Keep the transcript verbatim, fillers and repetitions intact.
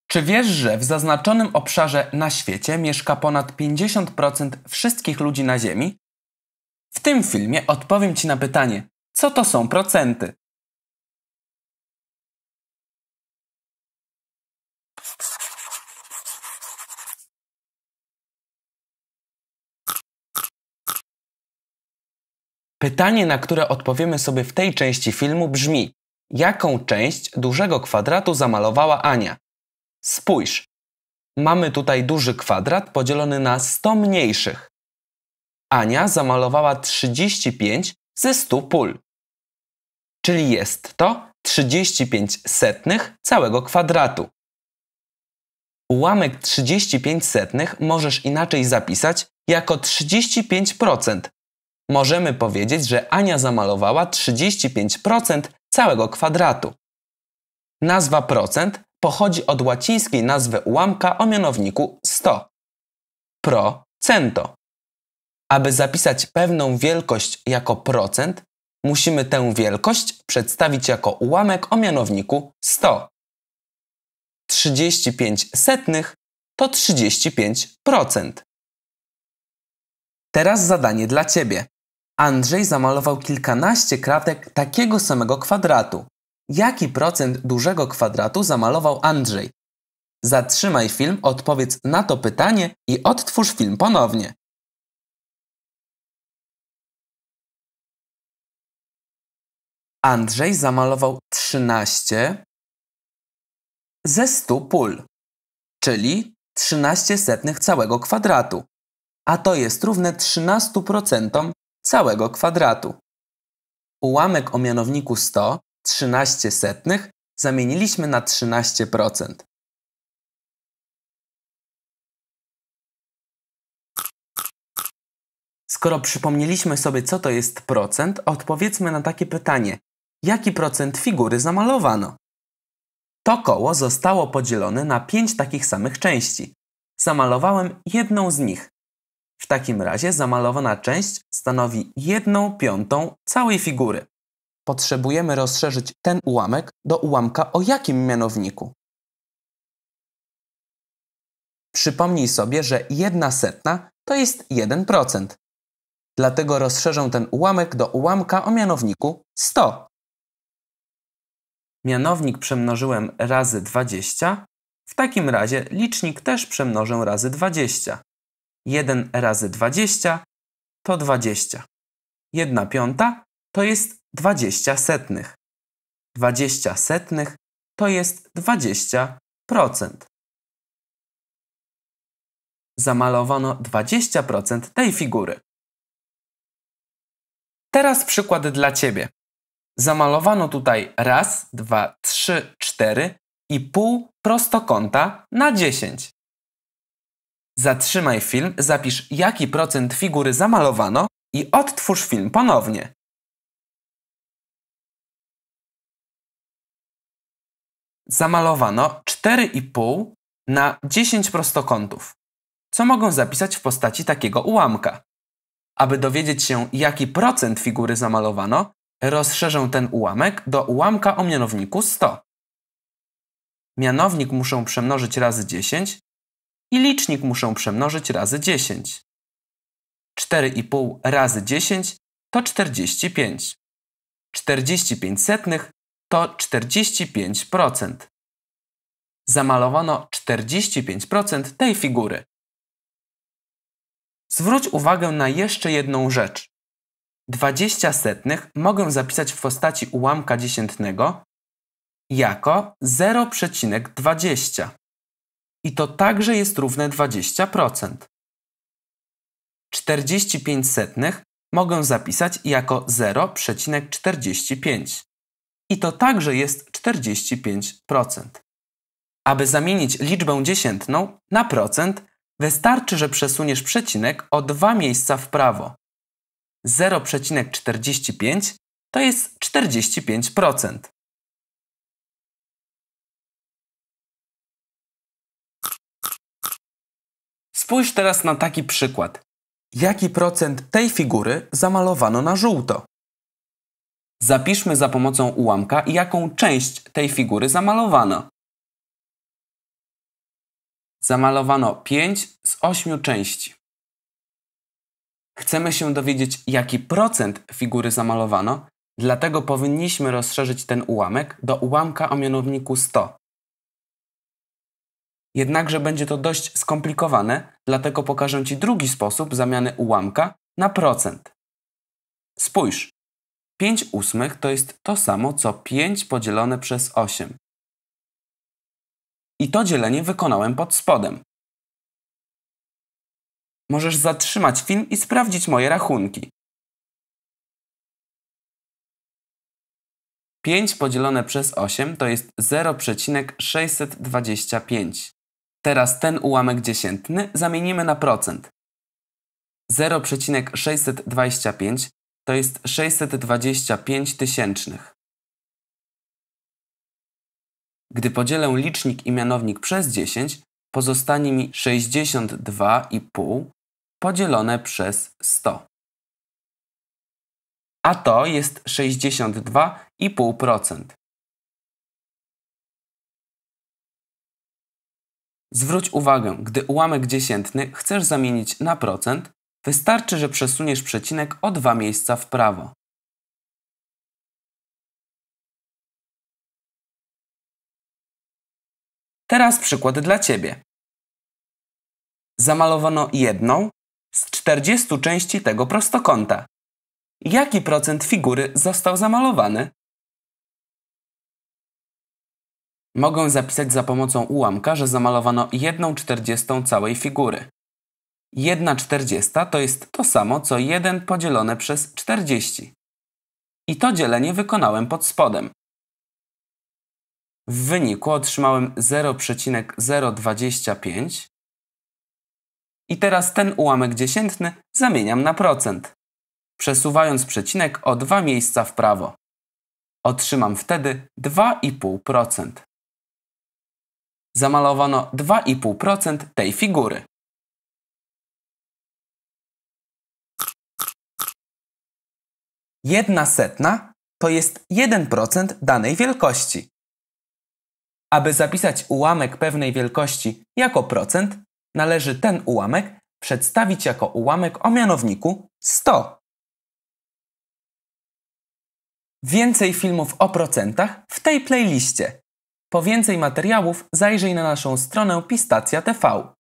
Czy wiesz, że w zaznaczonym obszarze na świecie mieszka ponad pięćdziesiąt procent wszystkich ludzi na Ziemi? W tym filmie odpowiem Ci na pytanie, co to są procenty? Pytanie, na które odpowiemy sobie w tej części filmu brzmi: jaką część dużego kwadratu zamalowała Ania? Spójrz, mamy tutaj duży kwadrat podzielony na sto mniejszych. Ania zamalowała trzydzieści pięć ze stu pól, czyli jest to trzydzieści pięć setnych całego kwadratu. Ułamek trzydzieści pięć setnych możesz inaczej zapisać jako trzydzieści pięć procent. Możemy powiedzieć, że Ania zamalowała trzydzieści pięć procent całego kwadratu. Nazwa procent pochodzi od łacińskiej nazwy ułamka o mianowniku sto. Pro cento. Aby zapisać pewną wielkość jako procent, musimy tę wielkość przedstawić jako ułamek o mianowniku sto. trzydzieści pięć setnych to trzydzieści pięć procent. Teraz zadanie dla Ciebie. Andrzej zamalował kilkanaście kratek takiego samego kwadratu. Jaki procent dużego kwadratu zamalował Andrzej? Zatrzymaj film, odpowiedz na to pytanie i odtwórz film ponownie. Andrzej zamalował trzynaście ze stu pól, czyli trzynaście setnych całego kwadratu, a to jest równe trzynastu procentom całego kwadratu. Ułamek o mianowniku sto, trzynaście setnych, zamieniliśmy na trzynaście procent. Skoro przypomnieliśmy sobie, co to jest procent, odpowiedzmy na takie pytanie: jaki procent figury zamalowano? To koło zostało podzielone na pięć takich samych części. Zamalowałem jedną z nich. W takim razie zamalowana część stanowi jedną piątą całej figury. Potrzebujemy rozszerzyć ten ułamek do ułamka o jakim mianowniku? Przypomnij sobie, że jedna setna to jest jeden procent. Dlatego rozszerzę ten ułamek do ułamka o mianowniku sto. Mianownik przemnożyłem razy dwadzieścia. W takim razie licznik też przemnożę razy dwadzieścia. jeden razy dwadzieścia to dwadzieścia. jedna piąta to jest dwadzieścia setnych. dwadzieścia setnych to jest dwadzieścia procent. Zamalowano dwadzieścia procent tej figury. Teraz przykład dla Ciebie. Zamalowano tutaj raz, dwa, trzy, cztery i pół prostokąta na dziesięć. Zatrzymaj film, zapisz jaki procent figury zamalowano i odtwórz film ponownie. Zamalowano cztery i pół na dziesięć prostokątów, co mogą zapisać w postaci takiego ułamka. Aby dowiedzieć się, jaki procent figury zamalowano, rozszerzę ten ułamek do ułamka o mianowniku sto. Mianownik muszę przemnożyć razy dziesięć i licznik muszę przemnożyć razy dziesięć. cztery i pół razy dziesięć to czterdzieści pięć. czterdzieści pięć setnych to czterdzieści pięć procent. Zamalowano czterdzieści pięć procent tej figury. Zwróć uwagę na jeszcze jedną rzecz. dwadzieścia setnych mogę zapisać w postaci ułamka dziesiętnego jako zero przecinek dwadzieścia. I to także jest równe dwadzieścia procent. czterdzieści pięć setnych mogę zapisać jako zero przecinek czterdzieści pięć. I to także jest czterdzieści pięć procent. Aby zamienić liczbę dziesiętną na procent, wystarczy, że przesuniesz przecinek o dwa miejsca w prawo. zero przecinek czterdzieści pięć to jest czterdzieści pięć procent. Spójrz teraz na taki przykład. Jaki procent tej figury zamalowano na żółto? Zapiszmy za pomocą ułamka, jaką część tej figury zamalowano. Zamalowano pięć z ośmiu części. Chcemy się dowiedzieć, jaki procent figury zamalowano, dlatego powinniśmy rozszerzyć ten ułamek do ułamka o mianowniku sto. Jednakże będzie to dość skomplikowane, dlatego pokażę Ci drugi sposób zamiany ułamka na procent. Spójrz, pięć ósmych to jest to samo co pięć podzielone przez osiem. I to dzielenie wykonałem pod spodem. Możesz zatrzymać film i sprawdzić moje rachunki. pięć podzielone przez osiem to jest zero przecinek sześćset dwadzieścia pięć. Teraz ten ułamek dziesiętny zamienimy na procent. zero przecinek sześćset dwadzieścia pięć to jest sześćset dwadzieścia pięć tysięcznych. Gdy podzielę licznik i mianownik przez dziesięć, pozostanie mi sześćdziesiąt dwa i pół podzielone przez sto. A to jest sześćdziesiąt dwa i pół procent. Zwróć uwagę, gdy ułamek dziesiętny chcesz zamienić na procent, wystarczy, że przesuniesz przecinek o dwa miejsca w prawo. Teraz przykład dla Ciebie. Zamalowano jedną z czterdziestu części tego prostokąta. Jaki procent figury został zamalowany? Mogę zapisać za pomocą ułamka, że zamalowano jedną czterdziestą całej figury. jedna czterdziesta to jest to samo, co jeden podzielone przez czterdzieści. I to dzielenie wykonałem pod spodem. W wyniku otrzymałem zero przecinek zero dwadzieścia pięć. I teraz ten ułamek dziesiętny zamieniam na procent, przesuwając przecinek o dwa miejsca w prawo. Otrzymam wtedy dwa i pół procent. Zamalowano dwa i pół procent tej figury. Jedna setna to jest jeden procent danej wielkości. Aby zapisać ułamek pewnej wielkości jako procent, należy ten ułamek przedstawić jako ułamek o mianowniku sto. Więcej filmów o procentach w tej playliście. Po więcej materiałów zajrzyj na naszą stronę Pistacja T V.